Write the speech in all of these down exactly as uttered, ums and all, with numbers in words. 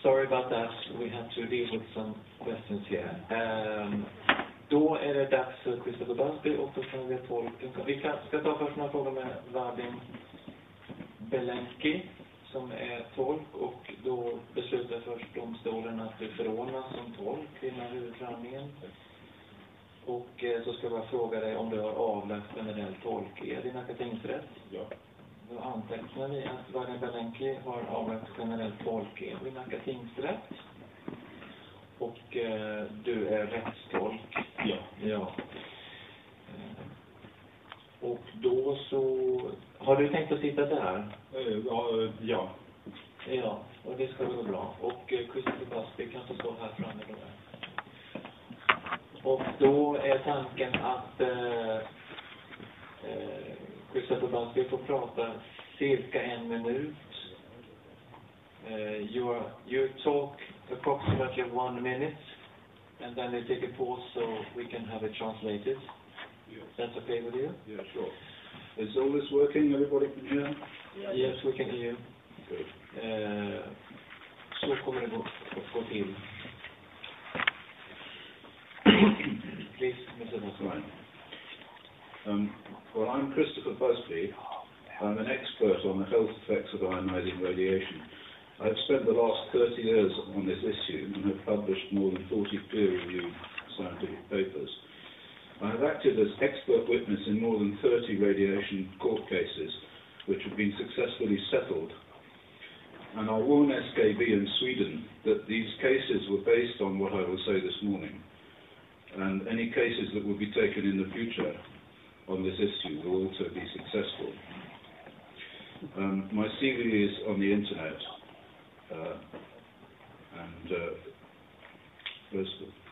sorry about that. We have to deal with some questions here. Um, då är det dags för Christopher Busby och för vi tolken. Vi kan, ska ta först några frågor med Vadim Belenki som är tolk, och då beslutar först domstolen att du förordnas som tolk i den här huvudförhandlingen. Och eh, så ska jag bara fråga dig om du har avlagt generell tolked i Nacka tingsrätt. Ja. Då antecknar vi att Vadim Belenki har avlagt generell tolked i Nacka tingsrätt. Och eh, du är rättstolk. Ja. Ja. Eh, och då så... Har du tänkt att sitta där? Uh, ja. Ja. Ja, och det ska gå bra. Och eh, Christopher Busby kan få stå här framme då. Och då är tanken att eh, eh, Christopher Busby får prata cirka en minut. Uh, you, are, you talk approximately one minute, and then we take a pause so we can have it translated. Yes. That's okay with you? Yeah, sure. Is all this working? Everybody can hear? Yeah. Yes, we can hear you. Good. Uh, så kommer det gå, gå till. Please, Mister Busby. Um, well, I'm Christopher Busby. I'm an expert on the health effects of ionizing radiation. I've spent the last thirty years on this issue and have published more than forty peer-reviewed scientific papers. I have acted as expert witness in more than thirty radiation court cases which have been successfully settled. And I warn S K B in Sweden that these cases were based on what I will say this morning. And any cases that will be taken in the future on this issue will also be successful. Um, my C V is on the internet. Uh, and uh, first,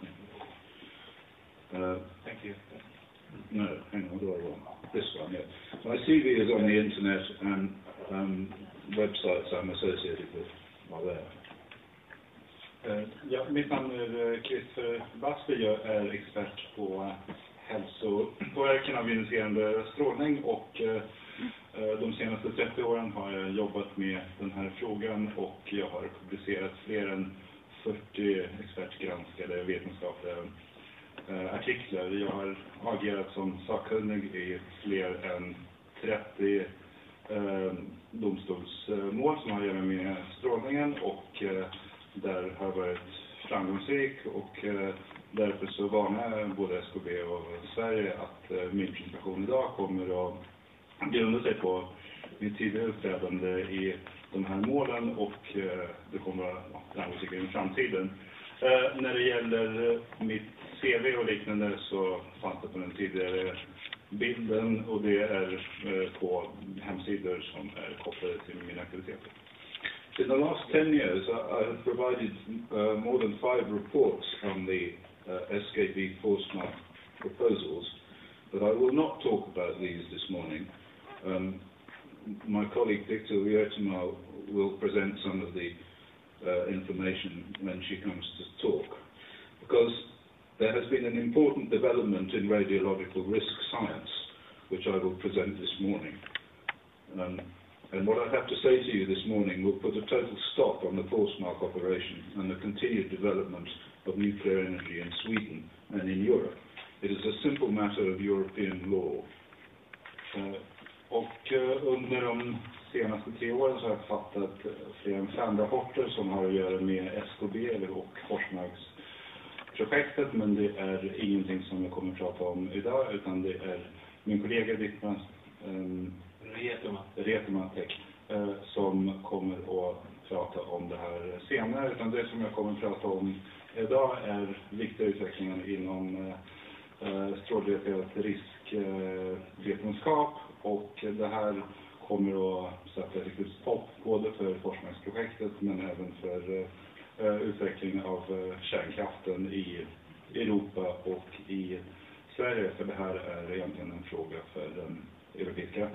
uh, thank you. No, hang on, what do I want? This one, yeah. My C V is on the internet, and um, websites I'm associated with are there. Uh, ja, mitt namn är Christopher Busby. Jag är expert på hälsopåverkan av joniserande strålning, och uh, de senaste trettio åren har jag jobbat med den här frågan, och jag har publicerat fler än fyrtio expertgranskade vetenskapliga uh, artiklar. Jag har agerat som sakkunnig i fler än trettio uh, domstolsmål som har att göra med strålningen, och uh, där har varit framgångsrik, och uh, därför så varnar både S K B och Sverige att uh, min presentation idag kommer att grunda sig på mitt tidigare uppträdande i de här målen, och uh, det kommer att vara framgångsrikt i framtiden. Uh, när det gäller mitt C V och liknande så fanns det på den tidigare bilden, och det är uh, på hemsidor som är kopplade till mina aktiviteter. In the last ten years, I, I have provided uh, more than five reports on the uh, S K B Forsmark proposals, but I will not talk about these this morning. Um, my colleague Victor EURATOM will present some of the uh, information when she comes to talk, because there has been an important development in radiological risk science, which I will present this morning. Um, And what I have to say to you this morning will put a total stop on the Forsmark operation and the continued development of nuclear energy in Sweden and in Europe. It is a simple matter of European law. Uh, och uh, under de senaste tre åren så har jag fattat fler än fem rapporter som har att göra med S K B och Forsmarksprojektet, men det är ingenting som jag kommer att prata om idag, utan det är min kollega Dittmans um, Re-Justification, eh, som kommer att prata om det här senare, utan det som jag kommer att prata om idag är viktiga utvecklingen inom eh, strålrelaterad riskvetenskap, eh, och det här kommer att sätta riktigt stopp både för forskningsprojektet men även för eh, utvecklingen av eh, kärnkraften i Europa och i Sverige, för det här är egentligen en fråga för den europeiska.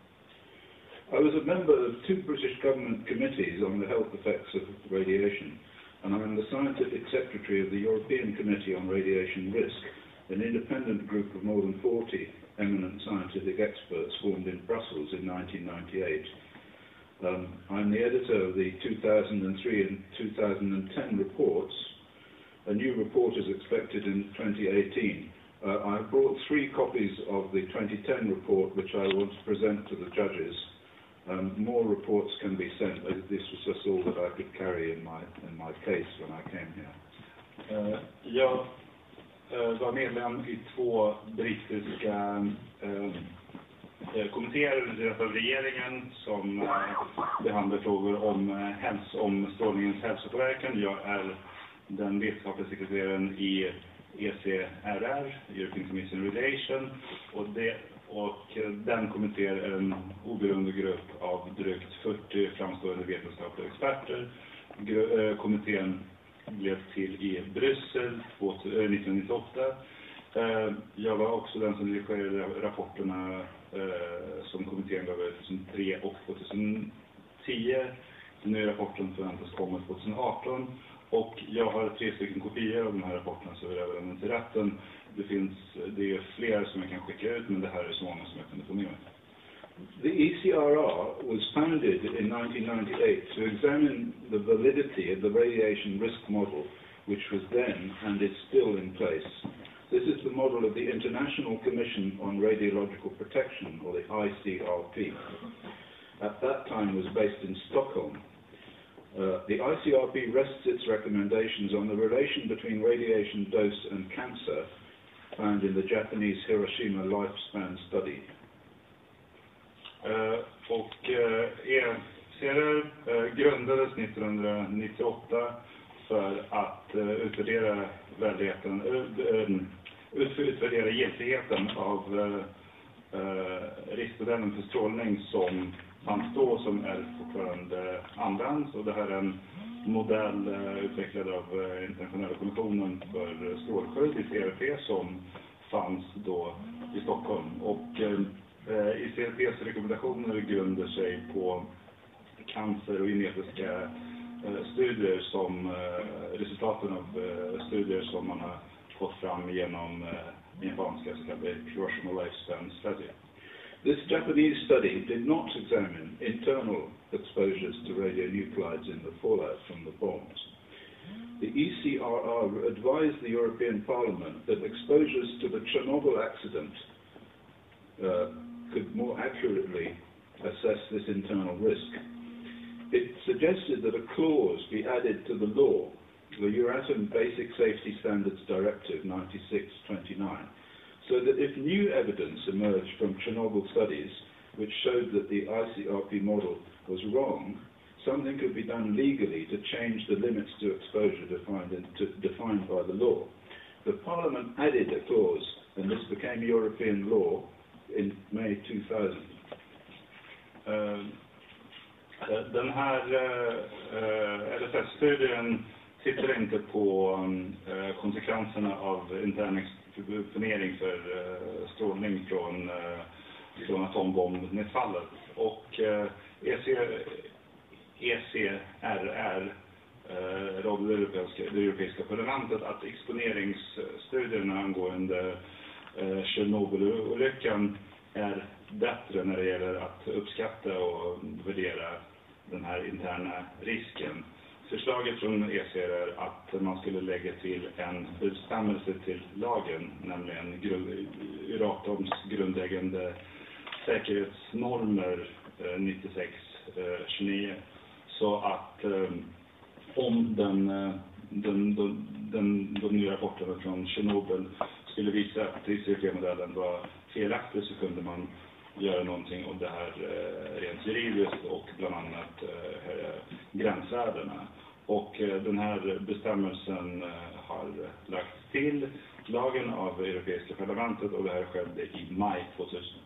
I was a member of two British government committees on the health effects of radiation, and I am the scientific secretary of the European Committee on Radiation Risk, an independent group of more than forty eminent scientific experts formed in Brussels in nineteen ninety-eight. Um, I'm the editor of the two thousand three and two thousand ten reports. A new report is expected in twenty eighteen. Uh, I've brought three copies of the twenty ten report, which I want to present to the judges. Um, more reports can be sent. This was just all that I could carry in my, in my case when I came here. Uh, jag uh, var medlem i två brittiska uh, kommittéer, dels av regeringen, som uh, behandlar frågor om, uh, häls om strålningens hälsopåverkan. Jag är den vetenskapliga sekreteraren i E C R R, European Commission Relation, och, det, och den kommittén är en oberoende grupp av drygt fyrtio framstående vetenskapliga experter. Gru, kommittén blev till i Bryssel nittonhundranittioåtta. Jag var också den som dirigerade rapporterna som kommittén gav ut tjugohundratre och tjugohundratio. Nu är rapporten förväntas komma tjugohundraarton. Och jag har tre stycken kopior av de här rapporterna, så vi över den till rätten. Det finns, det är fler som jag kan skicka ut, men det här är så många som jag kunde få med mig. The E C R R was founded in nineteen ninety-eight to examine the validity of the radiation risk model, which was then and is still in place. This is the model of the International Commission on Radiological Protection, or the I C R P. At that time was based in Stockholm. Uh, the I C R P rests its recommendations on the relation between radiation dose and cancer found in the Japanese Hiroshima lifespan study. Uh, och uh, E C R uh, grundades nittonhundranittioåtta för att uh, utvärdera värdigheten, uh, uh, utvärdera giltigheten av uh, uh, riskmodellen för strålning som fanns då, som är fortfarande används, och det här är en modell uh, utvecklad av uh, Internationella kommissionen för strålskydd, I C R P, som fanns då i Stockholm. Och uh, I C R P:s rekommendationer grundar sig på cancer och genetiska uh, studier som uh, resultaten av uh, studier som man har fått fram genom uh, japanska så kallade Hiroshima lifespan study. This Japanese study did not examine internal exposures to radionuclides in the fallout from the bombs. The E C R R advised the European Parliament that exposures to the Chernobyl accident uh, could more accurately assess this internal risk. It suggested that a clause be added to the law, the EURATOM Basic Safety Standards Directive ninety-six twenty-nine, so that if new evidence emerged from Chernobyl studies which showed that the I C R P model was wrong, something could be done legally to change the limits to exposure defined, in, to, defined by the law. The Parliament added a clause, and this became European law in May two thousand. Uh, den här uh, L S S-studien tittar inte på uh, konsekvenserna av intern exponering för uh, strålning från, uh, från atombombnedfallet. Och uh, E C R R uh, rådde det europeiska, det europeiska parlamentet att exponeringsstudierna angående uh, Chernobyl-olyckan är bättre när det gäller att uppskatta och värdera den här interna risken. Förslaget från E C R är att man skulle lägga till en bestämmelse till lagen, nämligen EURATOMs grundläggande säkerhetsnormer eh, nittiosex tjugonio, så att eh, om den, den, den, den, de nya rapporterna från Chernobyl skulle visa att I C R P-modellen var felaktig, så kunde man göra någonting om det här eh, rent juridiskt och bland annat eh, höja gränsvärdena. Och eh, den här bestämmelsen eh, har lagts till lagen av Europeiska parlamentet, och det här skedde i maj tvåtusen.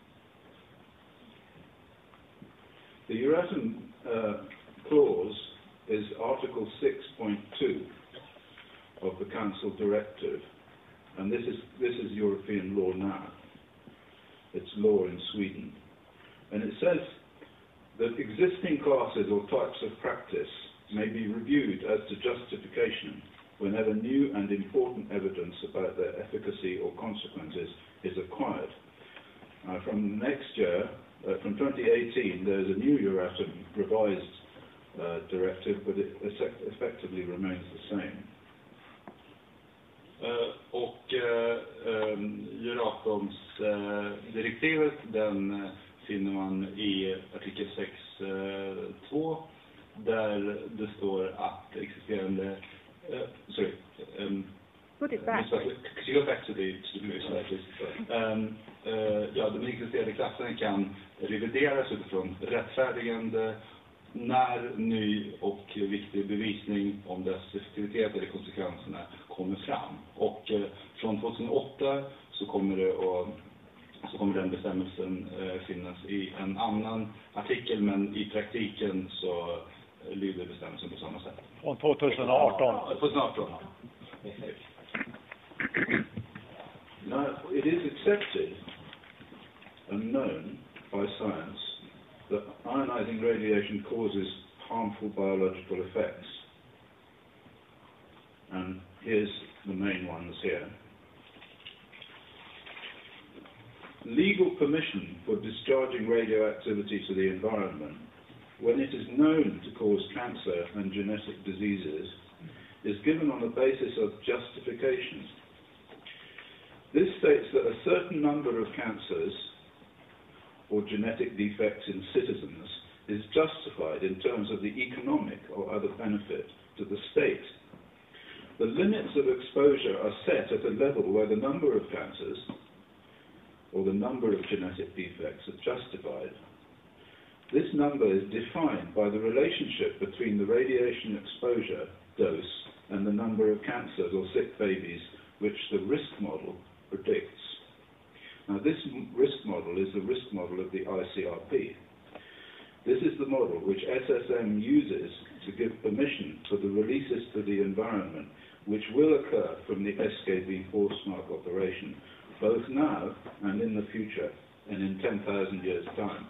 The EURATOM uh, clause is Article six point two of the Council Directive, and this is, this is European law now. It's law in Sweden. And it says that existing classes or types of practice may be reviewed as to justification whenever new and important evidence about their efficacy or consequences is acquired. Uh, from next year, Uh, from twenty eighteen, there's a new EURATOM revised uh, directive, but it effectively remains the same. Uh, och uh, um, EURATOMs uh, direktivet, den uh, finner man i artikel sex punkt två, där det står att existerande uh, sorry um, Put it back. Could you go back to the, to the blue slide, please? Um, uh, ja, de existerande klasserna kan revideras utifrån rättfärdigande när ny och viktig bevisning om dess effektivitet eller konsekvenserna kommer fram. Och eh, från tjugohundraåtta så kommer det att, så kommer den bestämmelsen eh, finnas i en annan artikel, men i praktiken så eh, lyder bestämmelsen på samma sätt. Från tjugohundraarton. tjugohundraarton. Now, it is accepted and known by science that ionizing radiation causes harmful biological effects. And here's the main ones here. Legal permission for discharging radioactivity to the environment when it is known to cause cancer and genetic diseases is given on the basis of justification. This states that a certain number of cancers or genetic defects in citizens is justified in terms of the economic or other benefit to the state. The limits of exposure are set at a level where the number of cancers or the number of genetic defects are justified. This number is defined by the relationship between the radiation exposure dose and the number of cancers or sick babies which the risk model predicts. Now, this risk model is the risk model of the I C R P. This is the model which S S M uses to give permission for the releases to the environment which will occur from the S K B Forsmark operation, both now and in the future, and in ten thousand years' time.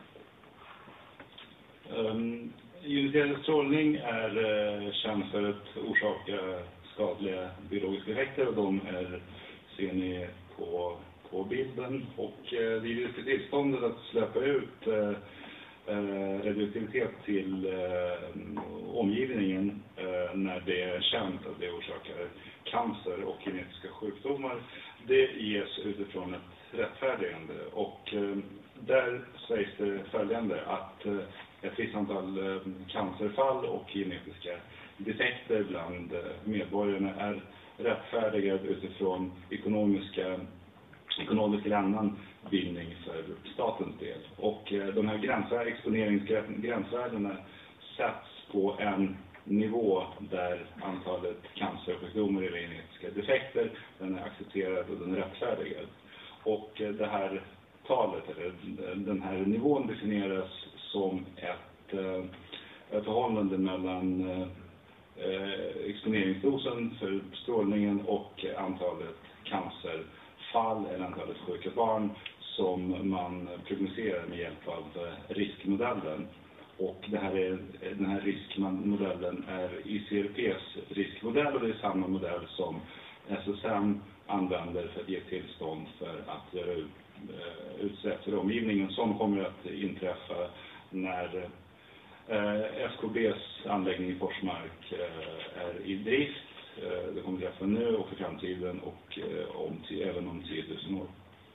Um, Joniserande strålning är uh, känd för att orsaka skadliga biologiska effekter, och de är, ser ni på, på bilden. Och uh, det är tillståndet att släppa ut uh, uh, radioaktivitet till uh, omgivningen uh, när det är känt att det orsakar cancer och genetiska sjukdomar. Det ges utifrån ett rättfärdigande, och uh, där sägs det följande att uh, ett visst antal uh, cancerfall och genetiska defekter bland uh, medborgarna är rättfärdigade utifrån ekonomiska ekonomisk eller annan vinning för statens del. Och uh, de här gränsvär, exponeringsgränsvärdena sätts på en nivå där antalet cancersjukdomar eller genetiska defekter, den är accepterad och den är rättfärdigad. Och uh, det här talet, eller den här nivån definieras som ett, uh, ett förhållande mellan uh, exponeringsdosen för strålningen och antalet cancerfall eller antalet sjuka barn som man prognoserar med hjälp av riskmodellen. Och det här är, den här riskmodellen är I C R P:s riskmodell, och det är samma modell som S S M använder för att ge tillstånd för att göra ut, utsläpp till omgivningen som kommer att inträffa när S K B:s anläggning i Forsmark är i drift. Det kommer att träffa nu och för framtiden, och om, även om tio tusen år.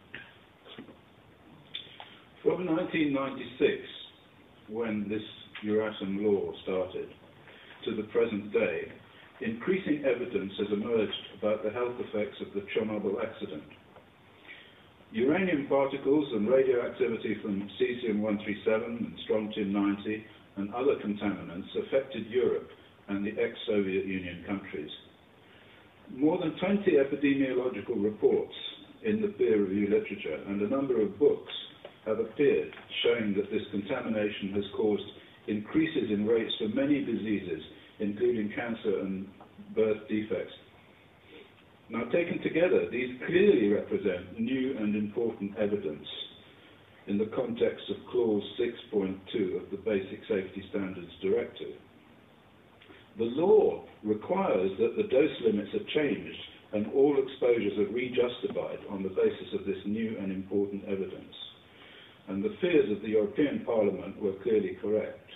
From nineteen ninety-six, when this EURATOM law started, to the present day, increasing evidence has emerged about the health effects of the Chernobyl accident. Uranium particles and radioactivity from cesium one thirty-seven and strontium ninety and other contaminants affected Europe and the ex-Soviet Union countries. More than twenty epidemiological reports in the peer-reviewed literature and a number of books have appeared showing that this contamination has caused increases in rates for many diseases, including cancer and birth defects. Now, taken together, these clearly represent new and important evidence in the context of Clause six point two of the Basic Safety Standards Directive. The law requires that the dose limits are changed and all exposures are re-justified on the basis of this new and important evidence. And the fears of the European Parliament were clearly correct.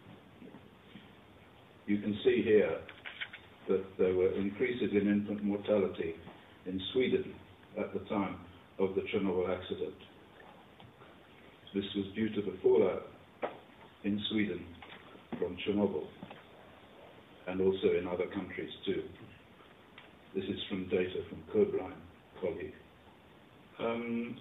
You can see here that there were increases in infant mortality in Sweden at the time of the Chernobyl accident. This was due to the fallout in Sweden from Chernobyl, and also in other countries too. This is from data from Koblein, colleague. Um,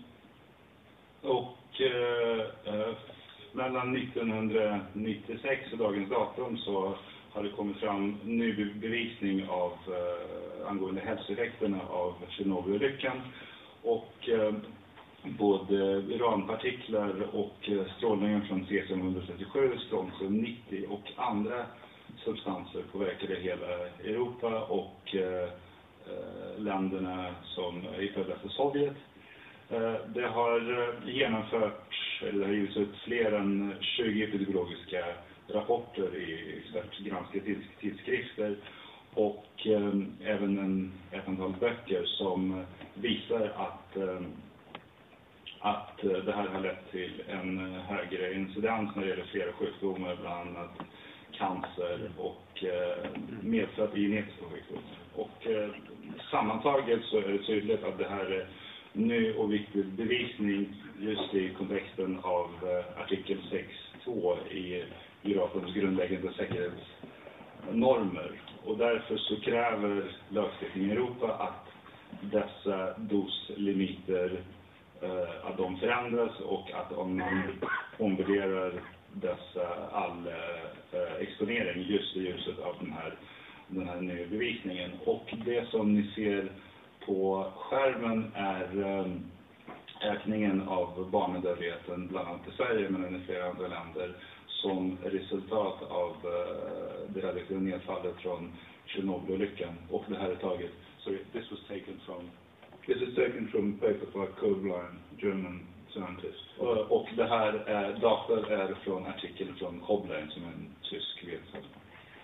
och uh, mellan nittonhundranittiosex och dagens datum så har det kommit fram ny bevisning av uh, angående hälsoeffekterna av Tjernobylolyckan, och uh, både uranpartiklar och uh, strålningen från cesium one thirty-seven, strontium nittio och andra substanser påverkade hela Europa och uh, länderna som är i före detta Sovjet. Det har genomförts, eller det har givits ut fler än tjugo epidemiologiska rapporter i expertgranskade tidskrifter, och även en, ett antal böcker som visar att, att det här har lett till en högre incidens när det gäller flera sjukdomar, bland annat cancer och medfött genetiska sjukdomar. Och sammantaget så är det tydligt att det här är ny och viktig bevisning just i kontexten av artikel sex två i EURATOMs grundläggande säkerhetsnormer. Och därför så kräver lagstiftningen i Europa att dessa doslimiter eh, att de förändras, och att om man omvärderar dessa all eh, exponering just i ljuset av den här, den här nya bevisningen. Och det som ni ser på skärmen är um, ökningen av barnadödligheten bland annat i Sverige, men även i flera andra länder, som resultat av uh, det radioaktiva nedfallet från Tjernobylolyckan. Och det här är taget, sorry, this was taken from This is taken from paper by Koblein, German scientist. Uh, och det här är, data är från artikeln från Koblein, som är en tysk vetenskapsman.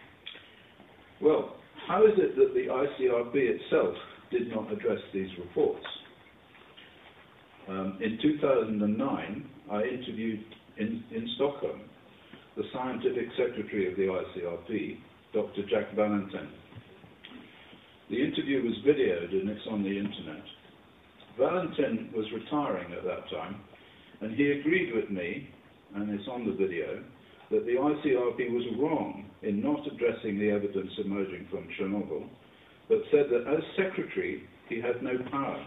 Well, how is it that the I C R B itself did not address these reports? Um, in two thousand nine, I interviewed in, in Stockholm the scientific secretary of the I C R B, Doctor Jack Valentin. The interview was videoed and it's on the internet. Valentin was retiring at that time, and he agreed with me, and it's on the video, that the I C R B was wrong in not addressing the evidence emerging from Chernobyl, but said that as secretary, he had no power.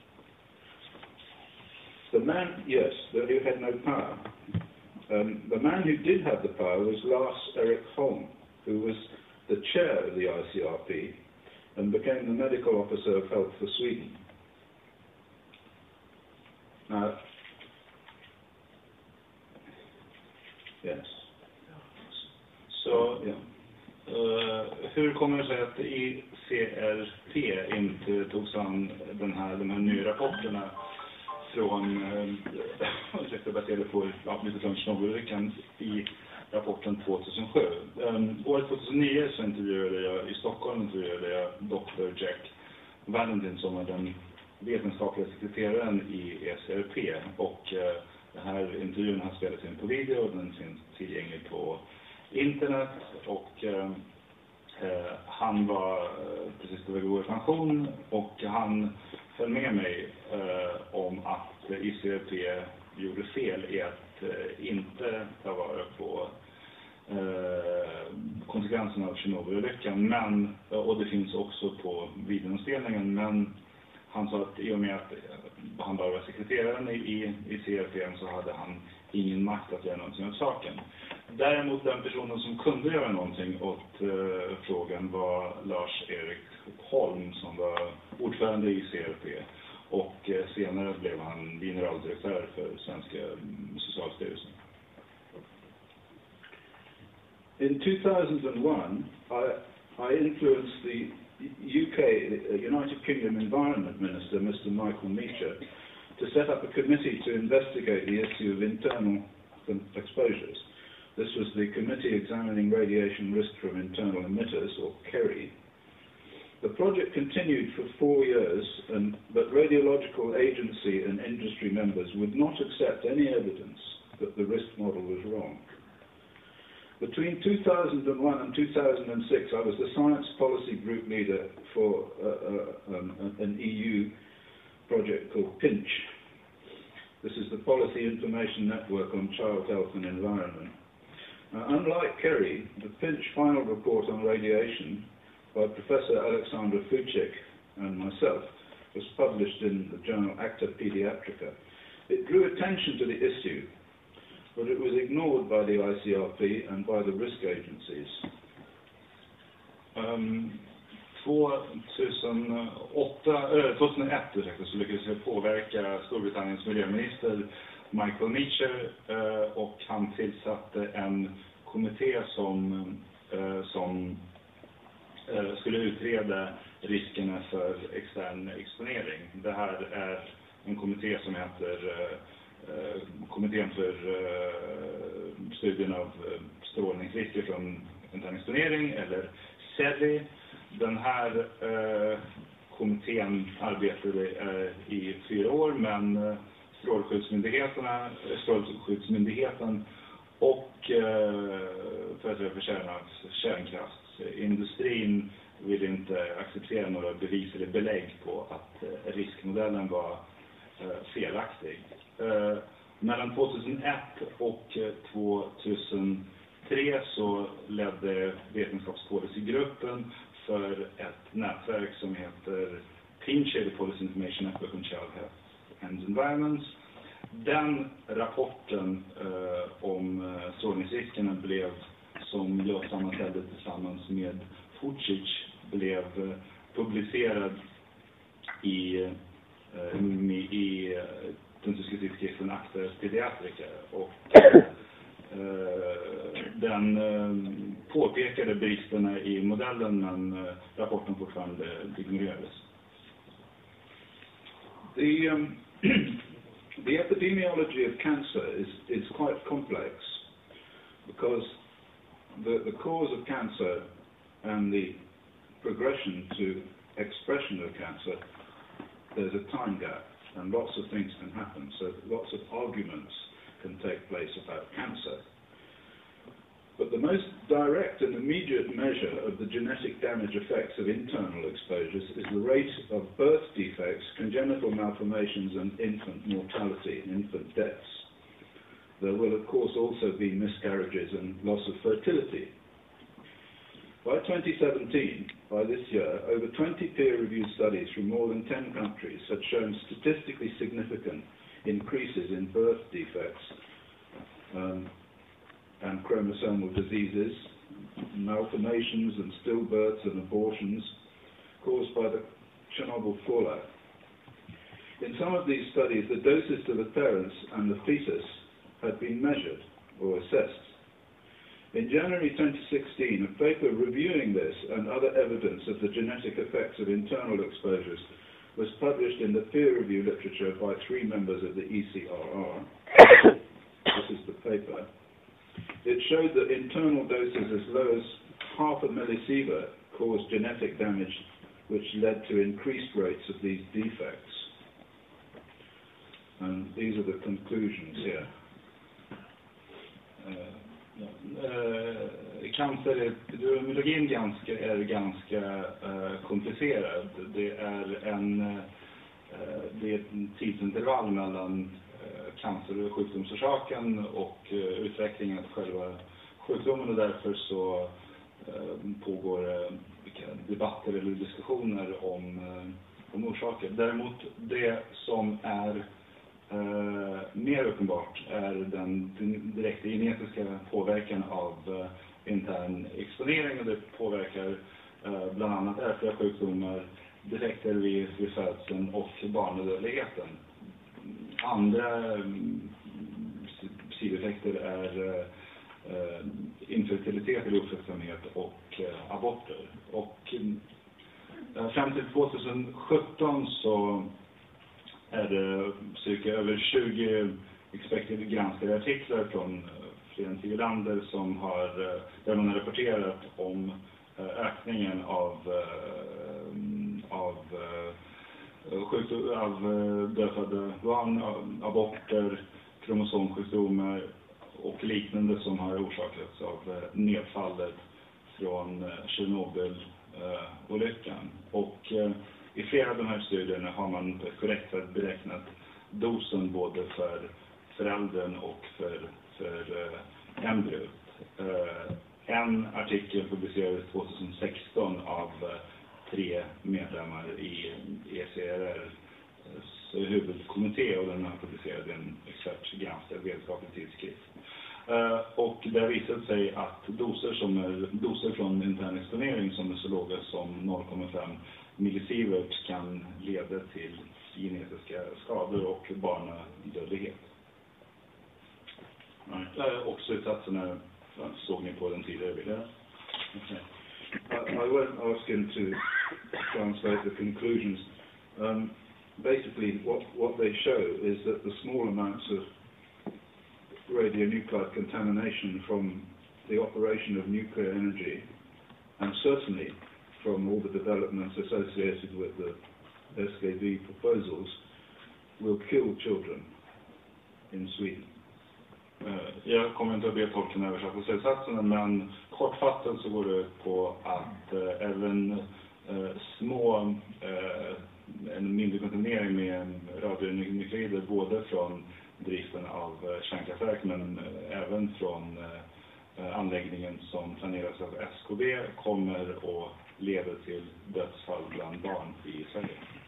The man, yes, that he had no power. Um, the man who did have the power was Lars Erik Holm, who was the chair of the I C R P and became the medical officer of health for Sweden. Now, yes. Så, yeah. uh, hur kommer det sig att I C R P inte tog sig an den här, de här nya rapporterna från, uh, baserade på från Tjernobylolyckan i rapporten two thousand seven. Um, år two thousand nine så intervjuade jag i Stockholm intervjuade jag doktor Jack Valentin, som är den vetenskapliga sekreteraren i E C R P, och uh, den här intervjun har spelats in på video och den finns tillgänglig på internet, och uh, uh, han var uh, precis på väg att gå i pension, och han höll med mig uh, om att I C R P gjorde fel i att uh, inte ta vara på uh, konsekvenserna av Tjernobylolyckan, men, och det finns också på videoinspelningen, men han sa att i och med att han bara var sekreteraren i, i C R P så hade han ingen makt att göra någonting åt saken. Däremot den personen som kunde göra någonting åt uh, frågan var Lars Erik Holm, som var ordförande i C R P, och uh, senare blev han generaldirektör för svenska Socialstyrelsen. In two thousand one, I, I influenced the U K, the United Kingdom Environment Minister, Mister Michael Meacher, to set up a committee to investigate the issue of internal exposures. This was the Committee Examining Radiation Risk from Internal Emitters, or KERI. The project continued for four years, and, but radiological agency and industry members would not accept any evidence that the risk model was wrong. Between two thousand one and two thousand six, I was the science policy group leader for uh, uh, um, an E U project called PINCH. This is the Policy Information Network on Child Health and Environment. Now, unlike Kerry, the PINCH final report on radiation by Professor Alexandra Fuchik and myself was published in the journal Acta Pediatrica. It drew attention to the issue, but it was ignored by the I C R P and by the risk agencies. Um, tjugohundraåtta, äh, tjugohundraett ursäkta, så lyckades jag påverka Storbritanniens miljöminister Michael Mitchell äh, och han tillsatte en kommitté som, äh, som äh, skulle utreda riskerna för extern exponering. Det här är en kommitté som heter äh, Kommittén för äh, studien av äh, strålningsrisker från intern exponering, eller C E R I. Den här äh, kommittén arbetade äh, i fyra år, men äh, strålskyddsmyndigheterna, strålskyddsmyndigheten och äh, företrädare för kärnkraftsindustrin ville inte acceptera några bevis eller belägg på att äh, riskmodellen var äh, felaktig. Uh, mellan tjugohundraett och tjugohundratre så ledde vetenskapspolicygruppen för ett nätverk som heter PINCH, the Policy Information Network on Child Health and Environment. Den rapporten uh, om uh, strålningsriskerna blev, som jag sammanställde tillsammans med Fucic, blev uh, publicerad i, uh, i uh, den tyska tidskriften Acta Pediatrica, och eh, den eh, påpekade bristerna i modellen, men eh, rapporten fortfarande ignorerades. The, um, the epidemiology of cancer is, is quite complex, because the, the cause of cancer and the progression to expression of cancer, there's a time gap. And lots of things can happen, so lots of arguments can take place about cancer. But the most direct and immediate measure of the genetic damage effects of internal exposures is the rate of birth defects, congenital malformations, and infant mortality, infant deaths. There will, of course, also be miscarriages and loss of fertility. By twenty seventeen, by this year, over twenty peer-reviewed studies from more than ten countries had shown statistically significant increases in birth defects um, and chromosomal diseases, malformations and stillbirths and abortions caused by the Chernobyl fallout. In some of these studies, the doses to the parents and the fetus had been measured or assessed. In January twenty sixteen, a paper reviewing this and other evidence of the genetic effects of internal exposures was published in the peer review literature by three members of the E C R R. This is the paper. It showed that internal doses as low as half a millisievert caused genetic damage, which led to increased rates of these defects. And these are the conclusions here. Uh, Ja, eh, cancer, epidemiologin ganska, är ganska eh, komplicerad. Det är en eh, det är en tidsintervall mellan eh, cancer och sjukdomsorsaken och eh, utvecklingen av själva sjukdomen, och därför så eh, pågår eh, debatter eller diskussioner om, eh, om orsaker. Däremot det som är Uh, mer uppenbart är den, den direkta genetiska påverkan av uh, intern exponering, och det påverkar uh, bland annat ärftliga sjukdomar, defekter vid, vid födseln och barnadödligheten. Andra um, sideffekter är uh, uh, infertilitet eller ofruktsamhet och uh, aborter. Och uh, fram till tjugosjutton så är det cirka över tjugo expected granskade artiklar från fler än tio länder som har, där man har rapporterat om ökningen av, av, sjukdom, av dödfödda barn, aborter, kromosomsjukdomar och liknande som har orsakats av nedfallet från Chernobyl-olyckan. Och i flera av de här studierna har man på ett korrekt sätt beräknat dosen både för föräldern och för, för embryot. En artikel publicerades tjugohundrasexton av tre medlemmar i E C R R:s huvudkommitté, och den har publicerat en expertgranskad vetenskaplig tidskrift. Och det har visat sig att doser, som är, doser från intern exponering som är så låga som noll komma fem millisievert kan leda till genetiska skador och barnadödlighet. Och slutsatserna såg ni på den tidigare bilden. Okay. I, I won't ask him to translate the conclusions. Um, basically, what, what they show is that the small amounts of radionuclide contamination from the operation of nuclear energy, and certainly from all the developments associated with the S K B proposals, will kill children in Sweden. Jag kommer inte att be tolken översätta slutsatserna, men kortfattat så går det ut på att äh, även äh, små, äh, en mindre kontaminering med radionukleider både från driften av äh, kärnkraftverk men äh, även från äh, anläggningen som planeras av S K B kommer att leda till dödsfall bland barn i Sverige.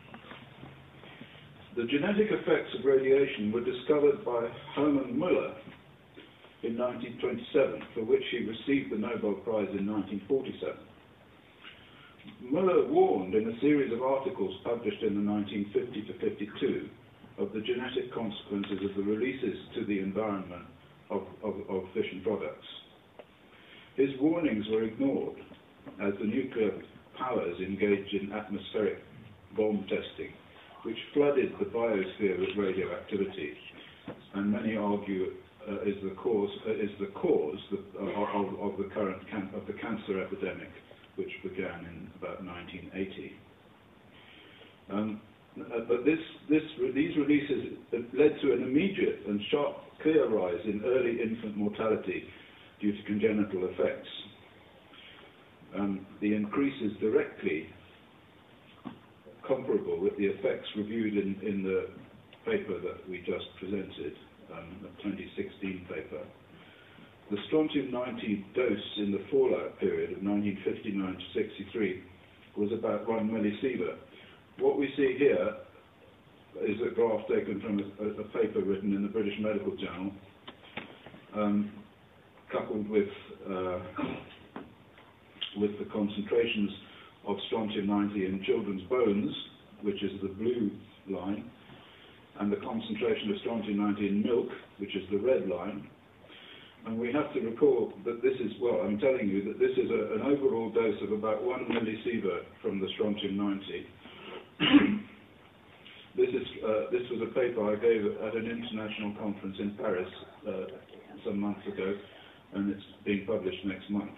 The genetic effects of radiation were discovered by Hermann Müller in nineteen twenty-seven, for which he received the Nobel Prize in nineteen forty-seven. Müller warned in a series of articles published in the nineteen fifty to fifty-two of the genetic consequences of the releases to the environment of, of, of fission products. His warnings were ignored as the nuclear powers engaged in atmospheric bomb testing, which flooded the biosphere with radioactivity, and many argue uh, is the cause uh, is the cause the, uh, of, of the current can of the cancer epidemic, which began in about nineteen eighty. Um, uh, but this this these releases led to an immediate and sharp, clear rise in early infant mortality due to congenital effects. Um, the increase is directly comparable with the effects reviewed in, in the paper that we just presented, um, the twenty sixteen paper. The strontium ninety dose in the fallout period of nineteen fifty-nine to sixty-three was about one millisievert. What we see here is a graph taken from a, a paper written in the British Medical Journal, um, coupled with uh, with the concentrations of strontium ninety in children's bones, which is the blue line, and the concentration of strontium ninety in milk, which is the red line. And we have to recall that this is, well, I'm telling you that this is a, an overall dose of about one millisievert from the strontium ninety. This is uh, this was a paper I gave at an international conference in Paris uh, some months ago, and it's being published next month.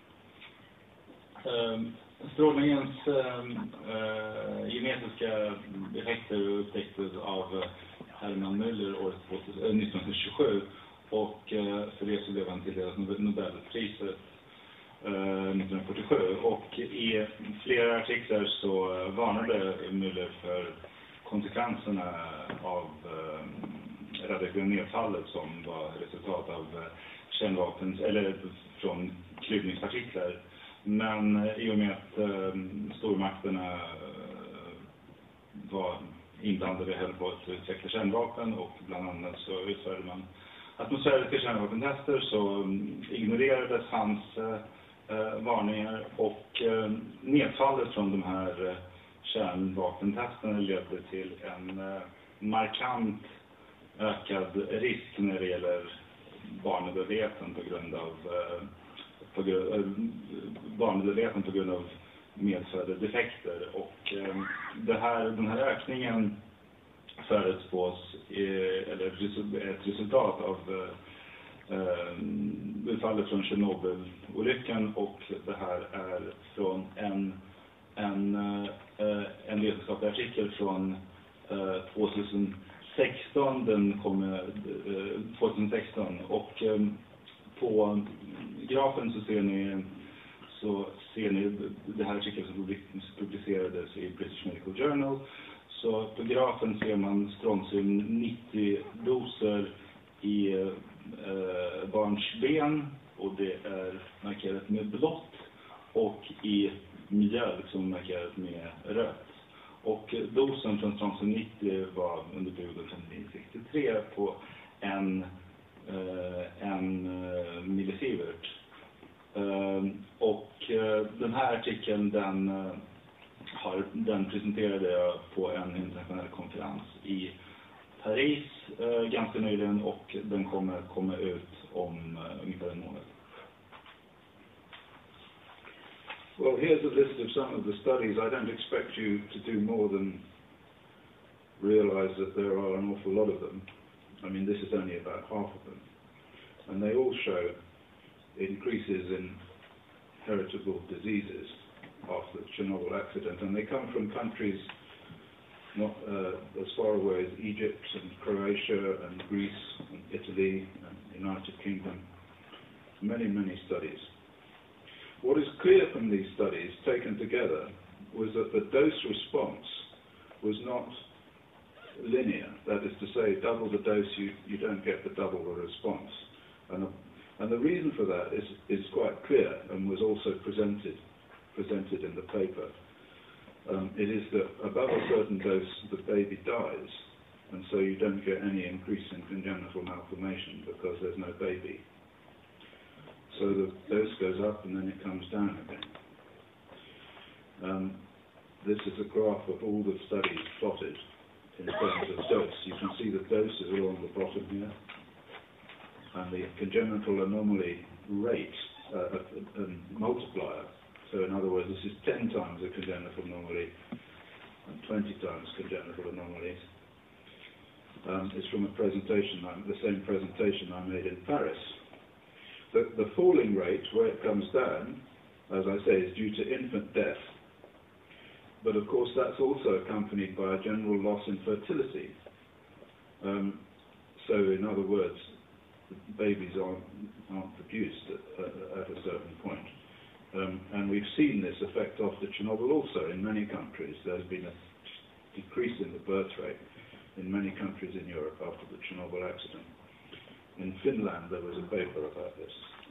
Um, Strålningens uh, genetiska effekter upptäcktes av Hermann Müller år nittonhundratjugosju, och uh, för det så blev han tilldelat Nobelpriset uh, nittonhundrafyrtiosju. Och i flera artiklar så varnade Müller för konsekvenserna av uh, radioaktiva nedfallet som var resultat av uh, kärnvapen, eller från klyvningspartiklar. Men i och med att uh, stormakterna uh, var inblandade höll på att utveckla kärnvapen, och bland annat så utförde man atmosfäriska kärnvapentester, så um, ignorerades hans uh, varningar, och uh, nedfallet från de här uh, kärnvapentesterna ledde till en uh, markant ökad risk när det gäller barnadödligheten på grund av uh, på grund, uh, barnadödligheten på grund av medfödda defekter. Och uh, det här, den här ökningen förutspås, eller ett resultat av eh, utfallet från Chernobyl-olyckan, och det här är från en, en, eh, en vetenskaplig artikel från eh, tjugohundrasexton, den kommer eh, tjugohundrasexton, och eh, på grafen så ser ni så ser ni det här artikeln som publicerades i British Medical Journal. Så på grafen ser man strontium nittio doser i eh, barns ben, och det är markerat med blått, och i mjölk som är markerat med rött. Och dosen från strontium nittio var under perioden från nittonhundrasextiotre på en, eh, en eh, millisievert. Uh, och uh, den här artikeln den, uh, har, den presenterade jag på en internationell konferens i Paris uh, ganska nyligen, och den kommer komma ut om uh, ungefär en månad. Well, here's a list of some of the studies. I don't expect you to do more than realize that there are an awful lot of them. I mean, this is only about half of them. And they all show increases in heritable diseases after the Chernobyl accident, and they come from countries not uh, as far away as Egypt and Croatia and Greece and Italy and United Kingdom. Many, many studies. What is clear from these studies taken together was that the dose response was not linear. That is to say, double the dose, you, you don't get the double the response. And a And the reason for that is, is quite clear, and was also presented, presented in the paper. Um, it is that above a certain dose, the baby dies, and so you don't get any increase in congenital malformation because there's no baby. So the dose goes up and then it comes down again. Um, this is a graph of all the studies plotted in terms of dose. You can see the doses are on the bottom here. And the congenital anomaly rate, uh, a, a multiplier. So in other words, this is ten times the congenital anomaly and twenty times congenital anomalies. Um, it's from a presentation, the same presentation I made in Paris. The, the falling rate, where it comes down, as I say, is due to infant death. But of course that's also accompanied by a general loss in fertility. Um, so in other words, babies aren't, aren't produced at, at a certain point. Um, and we've seen this effect after Chernobyl also in many countries. There's been a decrease in the birth rate in many countries in Europe after the Chernobyl accident. In Finland there was a paper about this.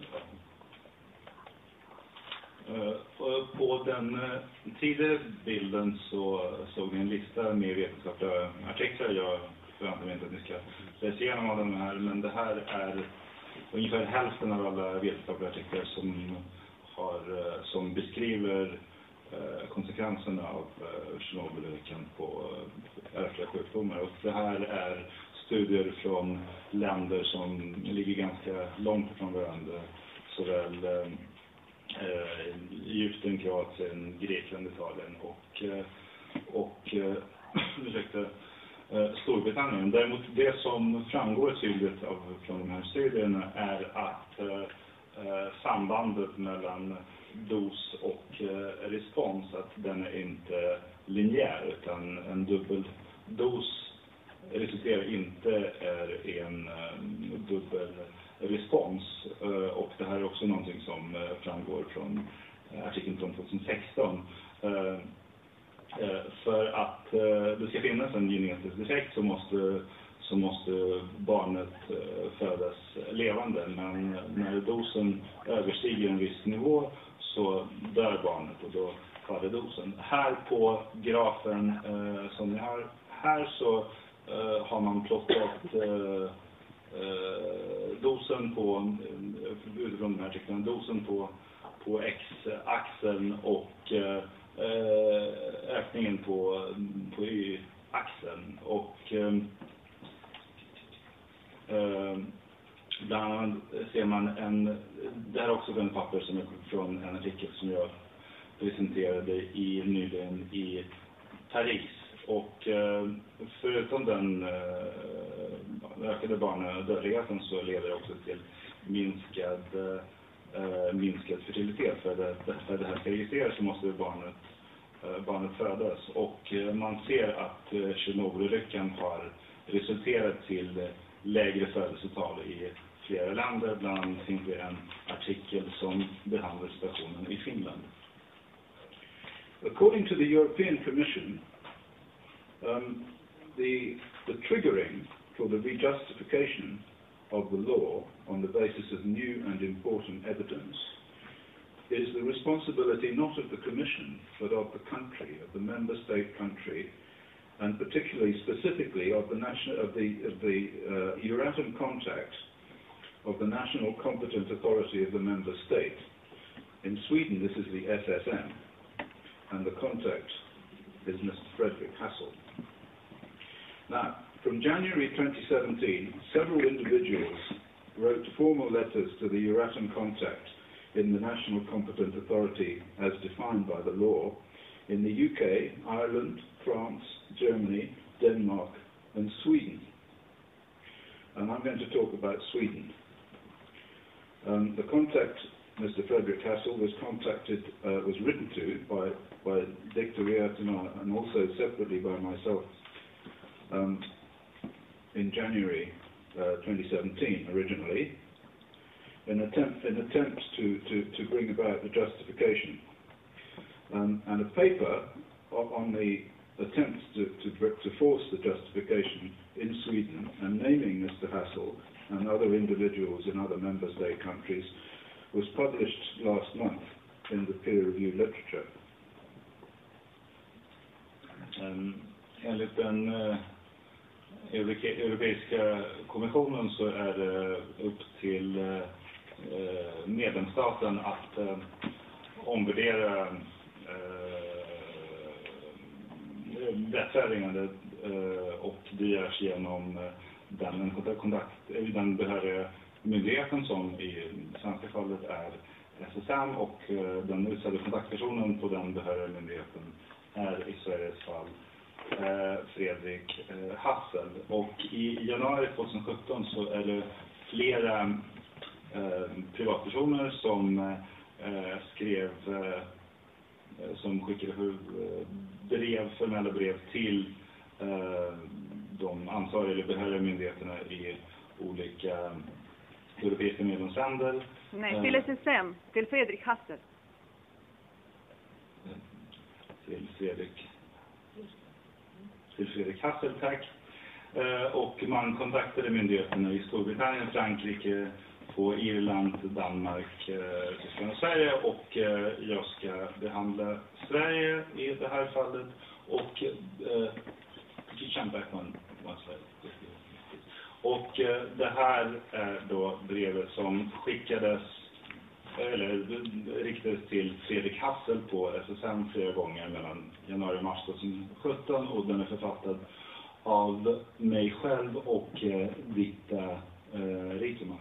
Uh, på den uh, tidigare bilden så såg ni en lista med vetenskapliga artiklar. Jag förväntar mig inte att ni ska läsa igenom alla de här, men det här är ungefär hälften av alla vetenskapliga artiklar som, har, som beskriver eh, konsekvenserna av eh, Tjernobylolyckan på eh, ärftliga sjukdomar. Och det här är studier från länder som ligger ganska långt från varandra, såväl eh, Egypten, Kroatien, Grekland, Italien och, eh, och eh, ursäkta, Storbritannien. Däremot det som framgår tydligt av från de här studierna är att eh, sambandet mellan dos och eh, respons, att den är inte linjär, utan en dubbel dos resulterar inte är en eh, dubbel respons. Eh, och det här är också någonting som eh, framgår från eh, artikeln från tjugohundrasexton. Eh, För att eh, det ska finnas en genetisk defekt så måste, så måste barnet eh, födas levande. Men när dosen överstiger en viss nivå så dör barnet och då faller dosen. Här på grafen eh, som ni har här så eh, har man plottat eh, eh, dosen på, utifrån den här artikeln, dosen på, på x-axeln och eh, ökningen på, på y-axeln. Och eh, bland annat ser man en, det här är också en papper som är från en artikel som jag presenterade i nyligen i Paris. Och eh, förutom den eh, ökade barnadödligheten så leder det också till minskad, äh, minskad fertilitet. För det, för det här ska registreras så måste barnet, äh, barnet födas. Och äh, man ser att äh, Tjernobylolyckan har resulterat till äh, lägre födelsetal i flera länder. Bland annat finns det en artikel som behandlar situationen i Finland. According to the European Commission, um, the, the triggering for the re-justification of the law on the basis of new and important evidence is the responsibility not of the Commission, but of the country, of the member state country, and particularly, specifically, of the, national, of the, of the uh, EURATOM contact of the national competent authority of the member state. In Sweden, this is the S S M, and the contact is Mister Frederick Hassel. Now, from January twenty seventeen, several individuals wrote formal letters to the EURATOM contact in the national competent authority as defined by the law in the U K, Ireland, France, Germany, Denmark, and Sweden. And I'm going to talk about Sweden. Um, the contact, Mister Frederick Hassel, was contacted, uh, was written to by, by Dictor EURATOM and also separately by myself um, in January uh, twenty seventeen originally, in attempt, in attempts to, to, to bring about the justification. Um, and a paper on the attempts to, to, to force the justification in Sweden and naming Mister Hassel and other individuals in other member state countries was published last month in the peer-reviewed literature. Um, enligt den uh, Europeiska kommissionen så är det upp till uh, medlemsstaten att uh, omvärdera uh, rättfärdigande uh, och det görs genom uh, den, kontakt, den behöriga myndigheten som i svenska fallet är S S M och uh, den utsedda kontaktpersonen på den behöriga myndigheten är i Sveriges fall uh, Fredrik uh, Hassel. Och i januari tjugohundrasjutton så är det flera uh, privatpersoner som uh, skrev uh, som skickade uh, brev, formella brev till uh, de ansvariga eller behöriga myndigheterna i olika europeiska medlemsländer. Nej, till S S M, till Fredrik Hassel. Till Fredrik. Till Fredrik Hassel, tack. Och man kontaktade myndigheterna i Storbritannien, Frankrike, på Irland, Danmark, Tyskland och Sverige. Och jag ska behandla Sverige i det här fallet. Och Och det här är då brevet som skickades eller riktades till Fredrik Hassel på S S M flera gånger mellan januari och mars tjugohundrasjutton och den är författad av mig själv och Ditta eh, Rituma.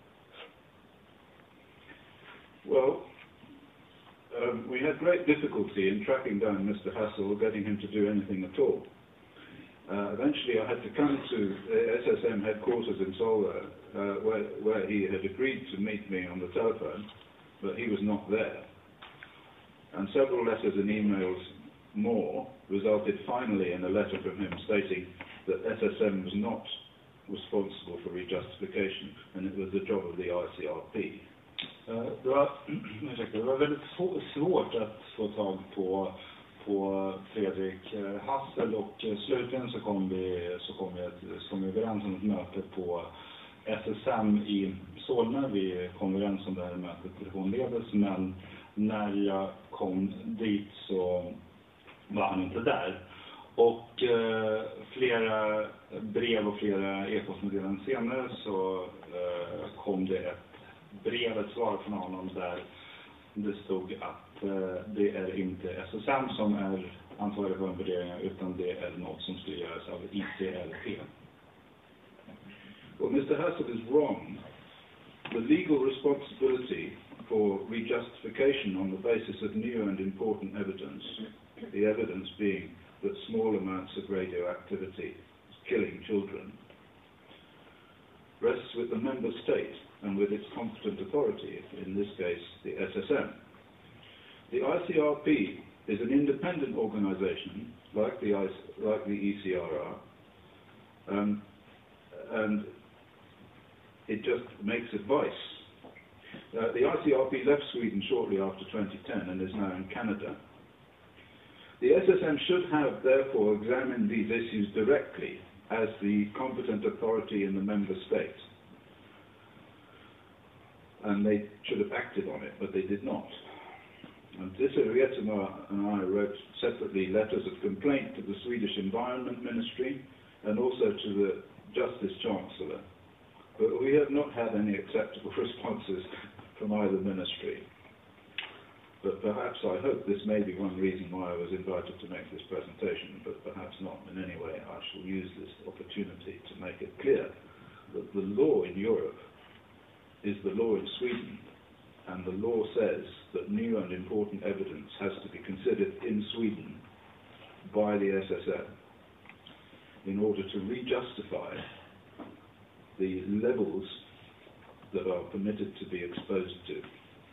Well, um, we had great difficulty in tracking down Mister Hassel or getting him to do anything at all. Uh, eventually I had to come to uh, S S M headquarters in Solna, uh, where, where he had agreed to meet me on the telephone, but he was not there. And several letters and emails more resulted finally in a letter from him stating that S S M was not responsible for re-justification and it was the job of the I C R P. Uh, det, var, det var väldigt svårt att få tag på på Fredrik Hassel och slutligen så kom vi så kom vi, så kom vi överens om ett möte på S S M i Solna. Vi kom överens om det här mötet telefonledes, men när jag kom dit så var han inte där. Och eh, flera brev och flera e-postmeddelanden senare så eh, kom det ett brev, ett svar från honom där det stod att eh, det är inte S S M som är ansvarig för värderingar utan det är något som ska göras av I C R P. Well, Mister Hassel is wrong. The legal responsibility for re-justification on the basis of new and important evidence, the evidence being that small amounts of radioactivity is killing children, rests with the member state and with its competent authority, in this case the S S M. The I C R P is an independent organisation, like the, like the E C R R, um, and it just makes advice. Uh, the I C R P left Sweden shortly after twenty ten and is now in Canada. The S S M should have, therefore, examined these issues directly as the competent authority in the member state. And they should have acted on it, but they did not. And this EURATOM and I wrote separately letters of complaint to the Swedish Environment Ministry and also to the Justice Chancellor. But we have not had any acceptable responses from either ministry. But perhaps, I hope, this may be one reason why I was invited to make this presentation, but perhaps not. In any way, I shall use this opportunity to make it clear that the law in Europe is the law in Sweden, and the law says that new and important evidence has to be considered in Sweden by the S S M in order to re-justify the levels that are permitted to be exposed to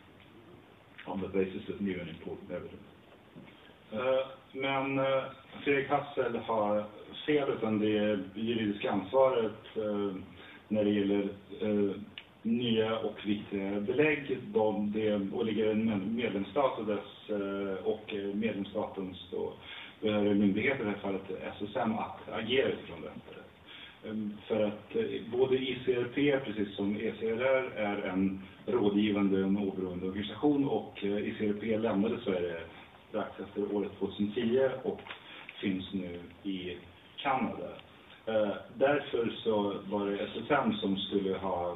on the basis of new and important evidence. Uh, men uh, Fredrik Hassel har fel, utan det juridiska ansvaret uh, när det gäller uh, nya och viktiga belägg, de, det åligger en medlemsstat och, dess, uh, och medlemsstatens då, behöver myndigheter, i det här fallet S S M, att agera utifrån detta. För att både I C R P, precis som E C R R, är en rådgivande och oberoende organisation, och I C R P lämnade Sverige strax efter året tjugohundratio och finns nu i Kanada. Därför så var det S S M som skulle ha,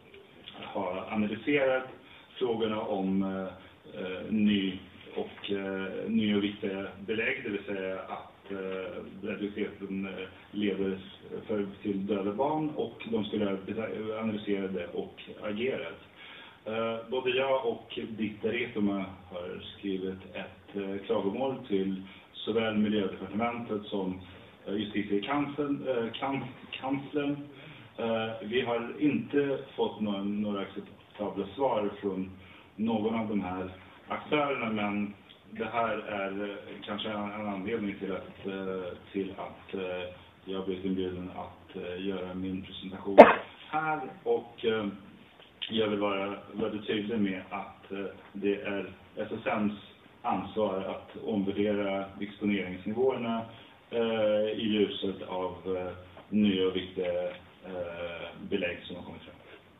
ha analyserat frågorna om uh, ny och uh, nya och viktiga belägg, det vill säga att radioaktiviteten leder för, till döda barn, och de skulle analysera det och agera. Uh, både jag och EURATOM har skrivit ett uh, klagomål till såväl Miljödepartementet som uh, Justitiekanslern. Uh, kan, kanslern. Uh, vi har inte fått några, några acceptabla svar från någon av de här aktörerna, men det här är kanske en anledning till att, till att jag blivit inbjuden att göra min presentation här, och jag vill vara väldigt tydlig med att det är S S M:s ansvar att omvärdera exponeringsnivåerna i ljuset av nya och viktiga belägg som har kommit fram.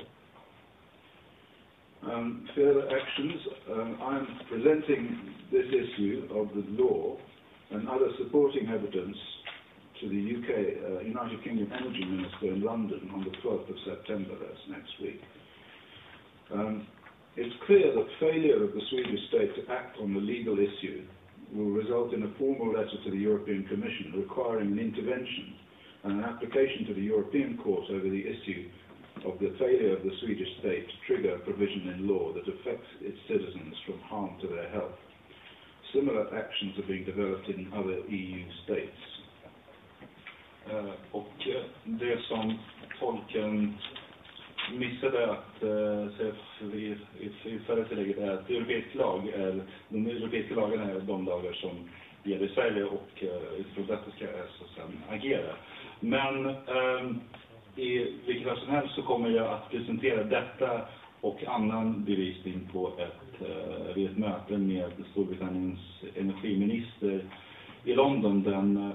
Um, further actions, um, I'm presenting this issue of the law and other supporting evidence to the U K, uh, United Kingdom Energy Minister in London on the twelfth of September, that's next week. Um, it's clear that failure of the Swedish state to act on the legal issue will result in a formal letter to the European Commission requiring an intervention and an application to the European Court over the issue of the failure of the Swedish state to trigger a provision in law that affects its citizens from harm to their health. Similar actions are being developed in other E U states. Uh, och det som tolken missade att uh, säga i, i, i förra tillägget är att europeisk lag är, de europeiska lagarna är de lagar som gäller i Sverige, och uh, utifrån detta ska S S M agera. Men um, i vilket fall som helst så kommer jag att presentera detta och annan bevisning på ett, uh, vid ett möte med Storbritanniens energiminister i London den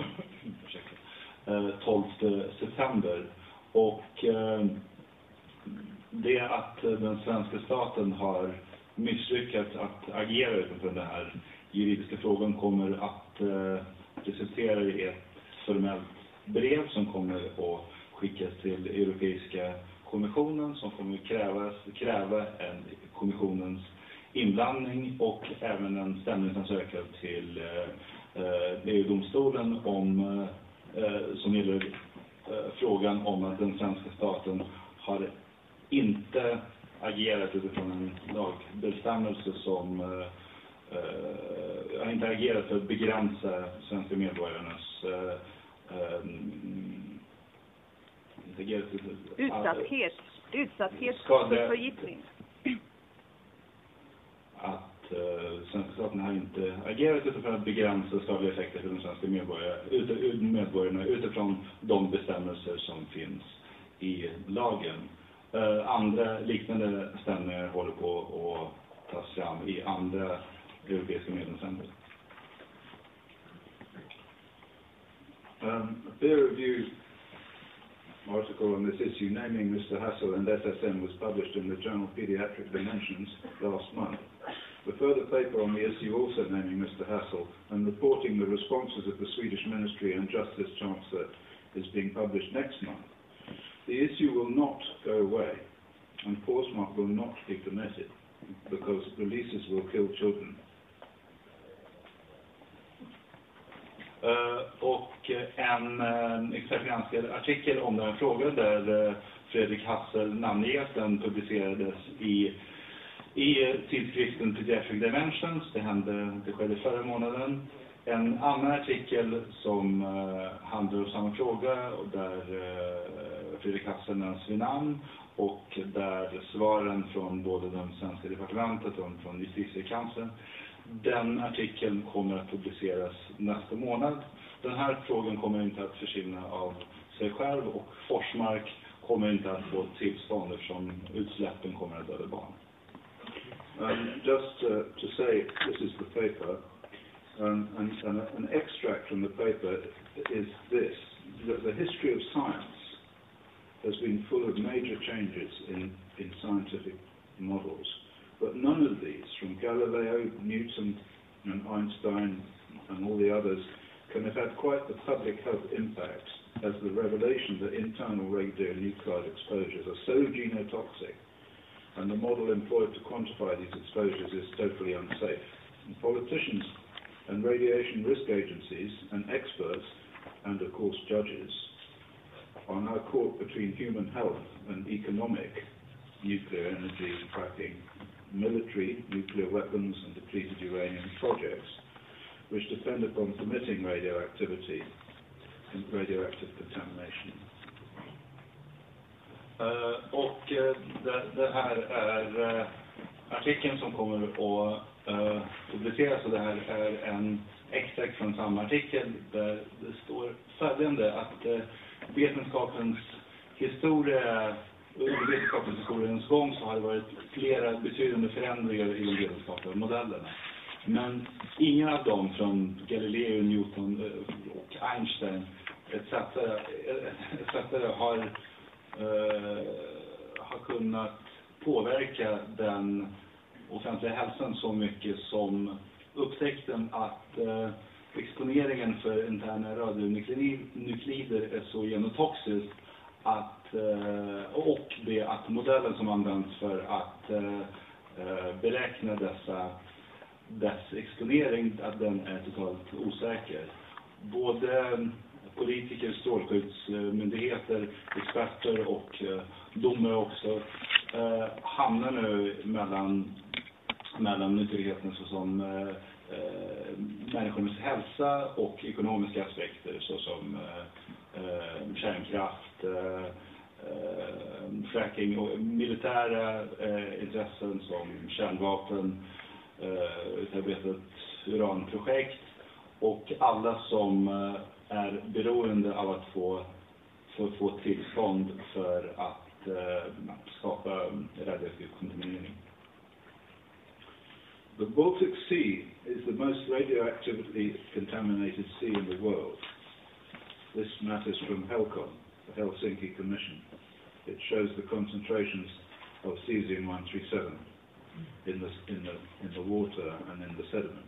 uh, tolfte september. Och uh, det att den svenska staten har misslyckats att agera utifrån den här juridiska frågan kommer att uh, resultera i ett formellt brev som kommer att skickas till Europeiska kommissionen, som kommer att krävas, kräva en kommissionens inblandning och även en stämningsansökan till uh, E U-domstolen om, uh, som gäller uh, frågan om att den svenska staten har inte agerat utifrån en lagbestämmelse som uh, uh, har inte agerat för att begränsa svenska medborgarnas uh, um, utsatthet. Utsatthet Skade- för förgiftning. Att uh, svenska staten har inte agerat utifrån att begränsa skadliga effekter för de svenska medborgarna, ut, medborgarna utifrån de bestämmelser som finns i lagen. Uh, andra liknande stämningar håller på att tas fram i andra europeiska medlemsländer. Um, a peer review article on this issue naming Mister Hassel and S S M was published in the journal Pediatric Dimensions last month. A further paper on the issue also naming Mister Hassel and reporting the responses of the Swedish Ministry and Justice Chancellor is being published next month. The issue will not go away, and Forsmark will not be permitted, because releases will kill children. Uh, och en uh, expertgranskad artikel om den här frågan där uh, Fredrik Hassel namnges, den publicerades i, i tidskriften Pediatric Dimensions. Det hände, det skedde förra månaden. En annan artikel som uh, handlar om samma fråga och där uh, Fredrik Hassel nämns vid namn och där svaren från både det svenska departementet och från justitiekanslern. Den artikeln kommer att publiceras nästa månad. Den här frågan kommer inte att försvinna av sig själv och Forsmark kommer inte att få tillstånd eftersom utsläppen kommer att döda barn. Um, just uh, to say, this is the paper, um, and, and an extract from the paper is this. The, the history of science has been full of major changes in, in scientific models. But none of these, from Galileo, Newton and Einstein and all the others, can have had quite the public health impact as the revelation that internal radionuclide exposures are so genotoxic and the model employed to quantify these exposures is totally unsafe. And politicians and radiation risk agencies and experts, and of course judges, are now caught between human health and economic nuclear energy fracking, military nuclear weapons and depleted uranium projects, which depend upon permitting radioactivity and radioactive contamination. Uh, och uh, det, det här är uh, artikeln som kommer att uh, publiceras och det här är en extrakt från samma artikel där det står följande att uh, vetenskapens historia under vetenskapens historiens gång så har det varit flera betydande förändringar i de vetenskapliga modellerna. Men ingen av dem från Galileo, Newton och Einstein et cetera et cetera har, uh, har kunnat påverka den offentliga hälsan så mycket som upptäckten att uh, exponeringen för interna radionuklider är så genotoxisk att, och det att modellen som används för att beräkna dessa, dess exponering, att den är totalt osäker. Både politiker, strålskyddsmyndigheter, experter och domare också hamnar nu mellan, mellan nyttigheter såsom människornas hälsa och ekonomiska aspekter såsom Uh, kärnkraft, uh, uh, fracking och militära uh, intressen som kärnvapen, uh, utarbetat uranprojekt och alla som uh, är beroende av att få, få, få tillstånd för att uh, skapa radioaktiv kontaminering. The Baltic Sea is the most radioactively contaminated sea in the world. This matters from HELCOM, the Helsinki Commission. It shows the concentrations of cesium one thirty-seven in the, in, the, in the water and in the sediment.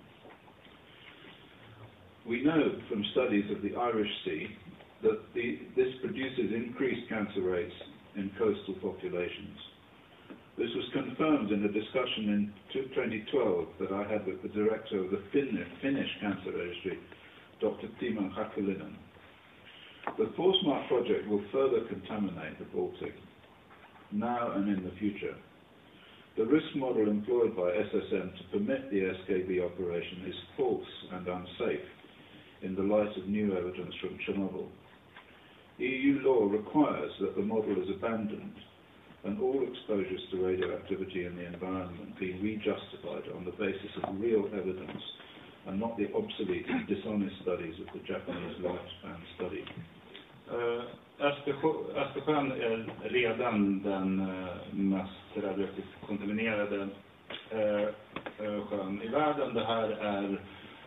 We know from studies of the Irish Sea that the, this produces increased cancer rates in coastal populations. This was confirmed in a discussion in twenty twelve that I had with the director of the Finnish, Finnish Cancer Registry, Doctor Timo Hakulinen. The Forsmark project will further contaminate the Baltic, now and in the future. The risk model employed by S S M to permit the S K B operation is false and unsafe in the light of new evidence from Chernobyl. E U law requires that the model is abandoned and all exposures to radioactivity in the environment being re-justified on the basis of real evidence and not the obsolete and dishonest studies of the Japanese lifespan study. Uh, Östersjön är redan den uh, mest radioaktivt kontaminerade uh, uh, sjön i världen. Det här är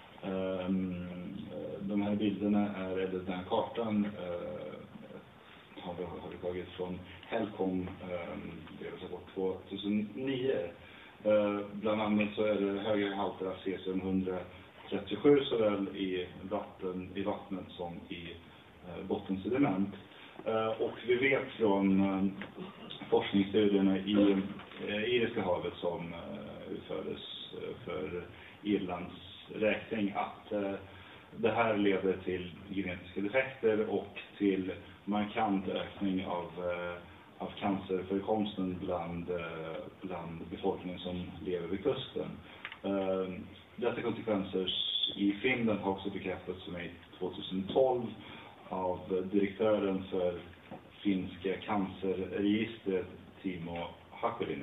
um, de här bilderna är, eller den här kartan uh, har, vi, har vi tagit från Helcom um, det är två tusen nio. Uh, bland annat så är det högre halter av cesium hundratrettiosju såväl i vatten i vattnet som i uh, bottensediment. Uh, och vi vet från uh, forskningsstudierna i uh, Iriska havet som uh, utfördes uh, för Irlands räkning att uh, det här leder till genetiska defekter och till markant ökning av, uh, av cancerförekomsten bland, uh, bland befolkningen som lever vid kusten. Uh, dessa konsekvenser i Finland har också bekräftats för mig tjugohundratolv av direktören för finska cancerregistret Timo Hakulinen.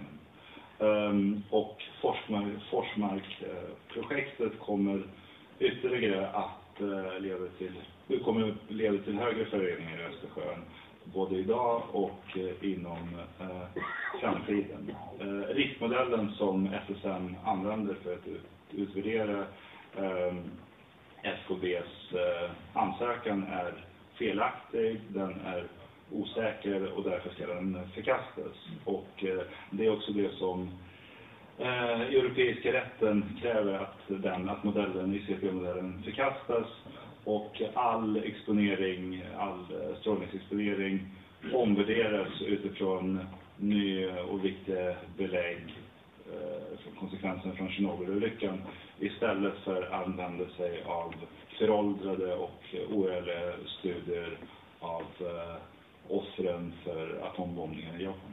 Um, och Forsmark, Forsmark-projektet kommer ytterligare att uh, leda till, kommer leda till högre föroreningar i Östersjön både idag och uh, inom uh, framtiden. Uh, riskmodellen som S S M använder för att ut, utvärdera um, S K B:s uh, ansökan är felaktig, den är osäker och därför ska den förkastas. Och eh, det är också det som eh, europeiska rätten kräver att, den, att modellen, I C P-modellen förkastas och all exponering, all strålningsexponering omvärderas utifrån nya och viktiga belägg eh, för konsekvensen från Chernobyl-olyckan istället för att använda sig av föråldrade och oärliga studier av uh, offren för atombombningen i Japan.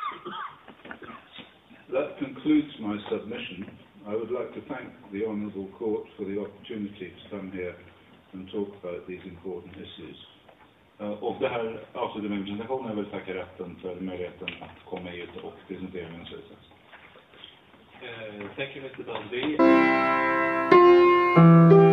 That concludes my submission. I would like to thank the Honourable Court for the opportunity to come here and talk about these important issues. Uh, och det här avslutar min presentation. Jag vill tacka rätten för möjligheten att komma hit och presentera mina slutsatser. Uh, thank you, Mister Busby.